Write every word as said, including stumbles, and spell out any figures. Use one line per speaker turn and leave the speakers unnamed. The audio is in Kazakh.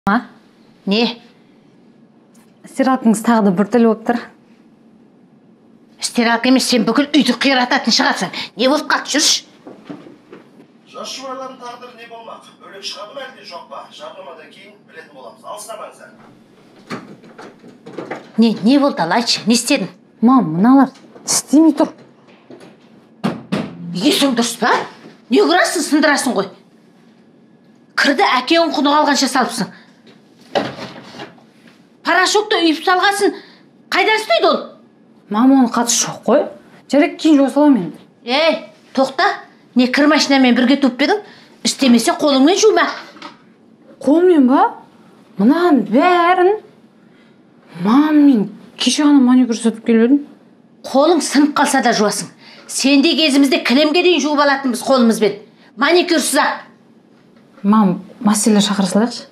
Ма?
Не?
Стиралкаңыз тағы да бір тіл болып тұр.
Стиралка емес, сен бүкіл үйді қирататын шығарсың. Не болып қатты жүрш?
Жас жұбайлардың тағдыры не болмақ? Бөлек шығады ма әлде жоқ па? Жарнамадан кейін білетін боламыз. Алыстамаңыздар.
Не, не болды ал айтшы, не істедің?
Мам, мыналар істемей тұр.
Есің дұрыс па? Не көрасың, сындырасың ғой. Кірді әкең құны қалғанша салыпсың. Парашокты үйіп салғасын, қайдан істейді ол?
Мам, оның қатысы жоқ қой. Жарек кейін жуа салам енді.
Ей, тоқта. Не кір машинамен бірге туып едің? Істемесе қолыңмен жума.
Қолыммен ба? Мұнан бәрін. Мам, мен кеше ғана маникюр сатып келдім.
Қолың сынып қалса да жуасың. Сенде кезімізде кілемге дейін жуып алатынбыз қолымызбен. Маникюрсыз ақ.
Мам, мастерлер шақыра салайықшы.